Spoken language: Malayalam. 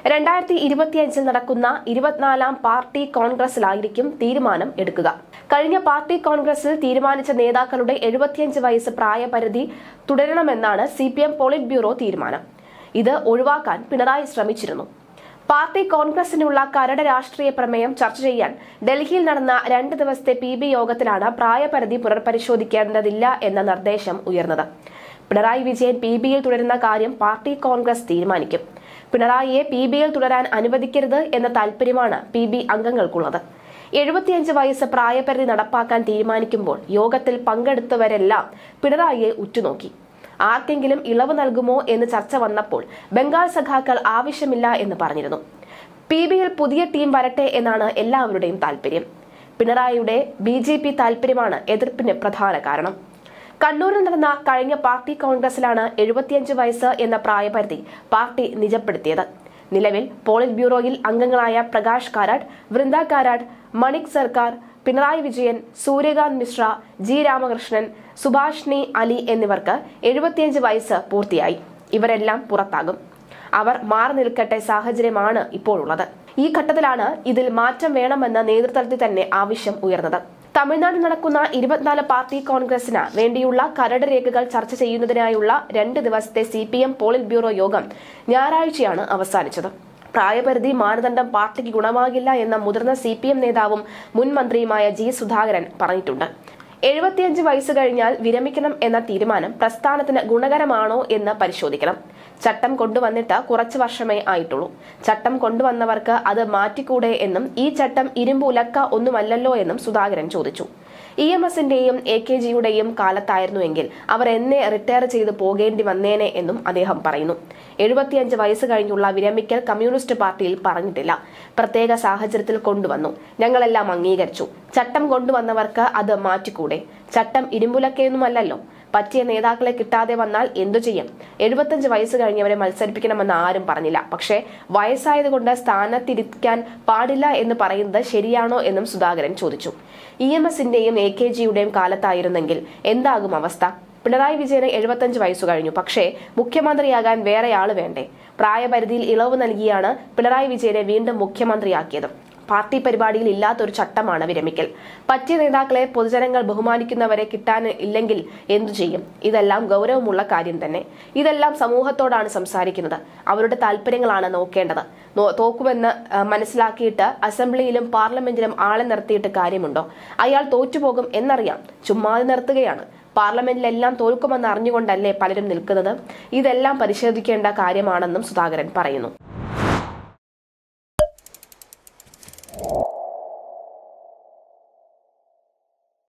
2025 നടക്കുന്ന 24ാം പാർട്ടി കോൺഗ്രസിലായിരിക്കും തീരുമാനം എടുക്കുക. കഴിഞ്ഞ പാർട്ടി കോൺഗ്രസിൽ തീരുമാനിച്ച നേതാക്കളുടെ 75 വയസ്സ് പ്രായപരിധി തുടരണമെന്നാണ് CPM പോളിറ്റ് ബ്യൂറോ തീരുമാനം. ഇത് ഒഴിവാക്കാൻ പിണറായി ശ്രമിച്ചിരുന്നു. പാർട്ടി കോൺഗ്രസിനുള്ള കരട് രാഷ്ട്രീയ പ്രമേയം ചർച്ച ചെയ്യാൻ ഡൽഹിയിൽ നടന്ന 2 ദിവസത്തെ PB യോഗത്തിലാണ് പ്രായപരിധി പുനർപരിശോധിക്കേണ്ടതില്ല എന്ന നിർദ്ദേശം ഉയർന്നത്. പിണറായി വിജയൻ PBയിൽ തുടരുന്ന കാര്യം പാർട്ടി കോൺഗ്രസ് തീരുമാനിക്കും. പിണറായിയെ PBയിൽ തുടരാൻ അനുവദിക്കരുത് എന്ന താൽപര്യമാണ് PB അംഗങ്ങൾക്കുള്ളത്. 75 വയസ്സ് പ്രായപരിധി നടപ്പാക്കാൻ തീരുമാനിക്കുമ്പോൾ യോഗത്തിൽ പങ്കെടുത്തവരെല്ലാം പിണറായിയെ ഉറ്റുനോക്കി. ആർക്കെങ്കിലും ഇളവ് നൽകുമോ എന്ന് ചർച്ച വന്നപ്പോൾ ബംഗാൾ സഖാക്കൾ ആവശ്യമില്ല എന്ന് പറഞ്ഞിരുന്നു. PBയിൽ പുതിയ ടീം വരട്ടെ എന്നാണ് എല്ലാവരുടെയും താൽപര്യം. പിണറായിയുടെ BJP താൽപര്യമാണ് എതിർപ്പിന് പ്രധാന കാരണം. കണ്ണൂരിൽ നടന്ന കഴിഞ്ഞ പാർട്ടി കോൺഗ്രസിലാണ് 75 വയസ്സ് എന്ന പ്രായപരിധി പാർട്ടി നിജപ്പെടുത്തിയത്. നിലവിൽ പോളിറ്റ് ബ്യൂറോയിൽ അംഗങ്ങളായ പ്രകാശ് കാരാട്ട്, വൃന്ദ കാരാട്ട്, മണിക് സർക്കാർ, പിണറായി വിജയൻ, സൂര്യകാന്ത് മിശ്ര, G രാമകൃഷ്ണൻ, സുഭാഷ്ണി അലി എന്നിവർക്ക് 75 വയസ്സ് പൂർത്തിയായി. ഇവരെല്ലാം പുറത്താകും. അവർ മാറി നിൽക്കട്ടെ സാഹചര്യമാണ് ഇപ്പോഴുള്ളത്. ഈ ഘട്ടത്തിലാണ് ഇതിൽ മാറ്റം വേണമെന്ന നേതൃത്വത്തിൽ തന്നെ ആവശ്യം ഉയർന്നത്. തമിഴ്നാട്ടിൽ നടക്കുന്ന 24 പാർട്ടി കോൺഗ്രസിന് വേണ്ടിയുള്ള കരട് രേഖകൾ ചർച്ച ചെയ്യുന്നതിനായുള്ള 2 ദിവസത്തെ CPM പോളിറ്റ് ബ്യൂറോ യോഗം ഞായറാഴ്ചയാണ് അവസാനിച്ചത്. പ്രായപരിധി മാനദണ്ഡം പാർട്ടിക്ക് ഗുണമാകില്ല എന്ന മുതിർന്ന CPM നേതാവും മുൻ മന്ത്രിയുമായ G സുധാകരൻ പറഞ്ഞിട്ടുണ്ട്. 75 വയസ്സ് കഴിഞ്ഞാൽ വിരമിക്കണം എന്ന തീരുമാനം പ്രസ്ഥാനത്തിന് ഗുണകരമാണോ എന്ന് പരിശോധിക്കണം. ചട്ടം കൊണ്ടുവന്നിട്ട് കുറച്ചു വർഷമേ ആയിട്ടുള്ളൂ. ചട്ടം കൊണ്ടുവന്നവർക്ക് അത് മാറ്റിക്കൂടെ എന്നും ഈ ചട്ടം ഇരുമ്പ് ഉലക്ക ഒന്നുമല്ലല്ലോ എന്നും സുധാകരൻ ചോദിച്ചു. EMSന്റെയും AKGയുടെയും കാലത്തായിരുന്നുവെങ്കിൽ അവർ എന്നെ റിട്ടയർ ചെയ്ത് പോകേണ്ടി വന്നേനെ എന്നും അദ്ദേഹം പറയുന്നു. 75 വയസ്സ് കഴിഞ്ഞുള്ള വിരമിക്കൽ കമ്മ്യൂണിസ്റ്റ് പാർട്ടിയിൽ പറഞ്ഞിട്ടില്ല. പ്രത്യേക സാഹചര്യത്തിൽ കൊണ്ടുവന്നു. ഞങ്ങളെല്ലാം അംഗീകരിച്ചു. ചട്ടം കൊണ്ടുവന്നവർക്ക് അത് മാറ്റിക്കൂടെ? ചട്ടം ഇരുമ്പുലക്കയൊന്നുമല്ലല്ലോ. പറ്റിയ നേതാക്കളെ കിട്ടാതെ വന്നാൽ എന്തു ചെയ്യും? 75 വയസ്സ് കഴിഞ്ഞവരെ മത്സരിപ്പിക്കണമെന്ന് ആരും പറഞ്ഞില്ല. പക്ഷേ വയസ്സായതുകൊണ്ട് സ്ഥാനത്തിരിക്കാൻ പാടില്ല എന്ന് പറയുന്നത് ശരിയാണോ എന്നും സുധാകരൻ ചോദിച്ചു. EMSന്റെയും AKGയുടെയും കാലത്തായിരുന്നെങ്കിൽ എന്താകും അവസ്ഥ? പിണറായി വിജയന് 75 വയസ്സു കഴിഞ്ഞു. പക്ഷേ മുഖ്യമന്ത്രിയാകാൻ വേറെ ആള് വേണ്ടേ? പ്രായപരിധിയിൽ ഇളവ് നൽകിയാണ് പിണറായി വിജയനെ വീണ്ടും മുഖ്യമന്ത്രിയാക്കിയത്. പാർട്ടി പരിപാടിയിൽ ഇല്ലാത്തൊരു ചട്ടമാണ് വിരമിക്കൽ. പറ്റിയ നേതാക്കളെ പൊതുജനങ്ങൾ ബഹുമാനിക്കുന്നവരെ കിട്ടാൻ ഇല്ലെങ്കിൽ എന്തു ചെയ്യും? ഇതെല്ലാം ഗൗരവമുള്ള കാര്യം തന്നെ. ഇതെല്ലാം സമൂഹത്തോടാണ് സംസാരിക്കുന്നത്. അവരുടെ താല്പര്യങ്ങളാണ് നോക്കേണ്ടത്. തോക്കുമെന്ന് മനസ്സിലാക്കിയിട്ട് അസംബ്ലിയിലും പാർലമെന്റിലും ആളെ നിർത്തിയിട്ട് കാര്യമുണ്ടോ? അയാൾ തോറ്റുപോകും എന്നറിയാം, ചുമ്മാതെ നിർത്തുകയാണ്. പാർലമെന്റിലെല്ലാം തോൽക്കുമെന്ന് അറിഞ്ഞുകൊണ്ടല്ലേ പലരും നിൽക്കുന്നത്? ഇതെല്ലാം പരിശോധിക്കേണ്ട കാര്യമാണെന്നും സുധാകരൻ പറയുന്നു.